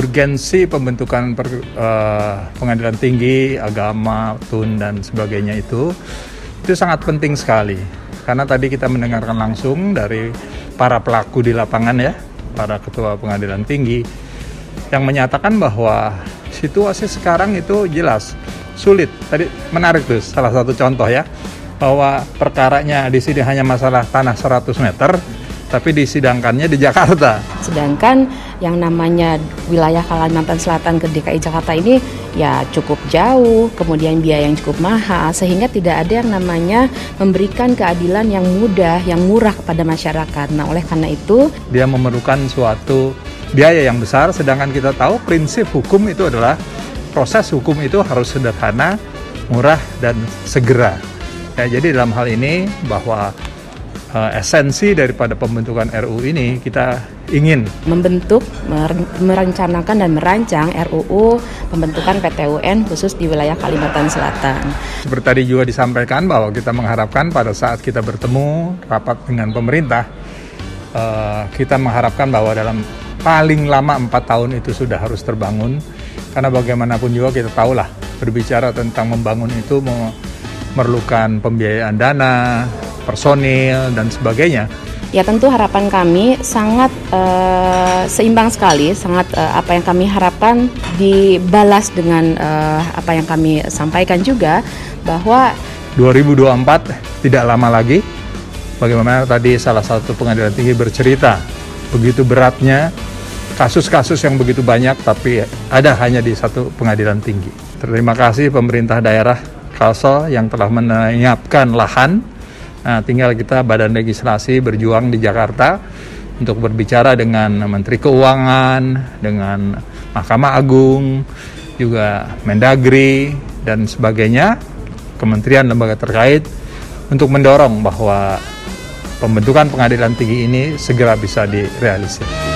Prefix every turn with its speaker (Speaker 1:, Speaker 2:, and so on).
Speaker 1: urgensi pembentukan pengadilan tinggi, agama, TUN dan sebagainya itu sangat penting sekali. Karena tadi kita mendengarkan langsung dari para pelaku di lapangan ya, para ketua pengadilan tinggi yang menyatakan bahwa situasi sekarang itu jelas sulit. Tadi menarik tuh salah satu contoh ya, bahwa perkaranya di sini hanya masalah tanah 100 meter, tapi disidangkannya di Jakarta.
Speaker 2: Sedangkan yang namanya wilayah Kalimantan Selatan ke DKI Jakarta ini ya cukup jauh, kemudian biaya yang cukup mahal, sehingga tidak ada yang namanya memberikan keadilan yang mudah, yang murah kepada masyarakat. Nah, oleh karena itu,
Speaker 1: dia memerlukan suatu biaya yang besar, sedangkan kita tahu prinsip hukum itu adalah proses hukum itu harus sederhana, murah, dan segera. Ya, jadi dalam hal ini bahwa esensi daripada pembentukan RUU ini kita ingin
Speaker 2: membentuk, merencanakan dan merancang RUU pembentukan PTUN khusus di wilayah Kalimantan Selatan.
Speaker 1: Seperti tadi juga disampaikan bahwa kita mengharapkan pada saat kita bertemu rapat dengan pemerintah, kita mengharapkan bahwa dalam paling lama 4 tahun itu sudah harus terbangun, karena bagaimanapun juga kita tahulah berbicara tentang membangun itu memerlukan pembiayaan dana, personil, dan sebagainya.
Speaker 2: Ya tentu harapan kami sangat seimbang sekali, sangat apa yang kami harapkan dibalas dengan apa yang kami sampaikan juga, bahwa
Speaker 1: 2024 tidak lama lagi. Bagaimana tadi salah satu pengadilan tinggi bercerita, begitu beratnya kasus-kasus yang begitu banyak, tapi ada hanya di satu pengadilan tinggi. Terima kasih pemerintah daerah Kalsel yang telah menyiapkan lahan. Nah, tinggal kita Badan Legislasi berjuang di Jakarta untuk berbicara dengan Menteri Keuangan, dengan Mahkamah Agung, juga Mendagri, dan sebagainya, kementerian lembaga terkait, untuk mendorong bahwa pembentukan pengadilan tinggi ini segera bisa direalisasi.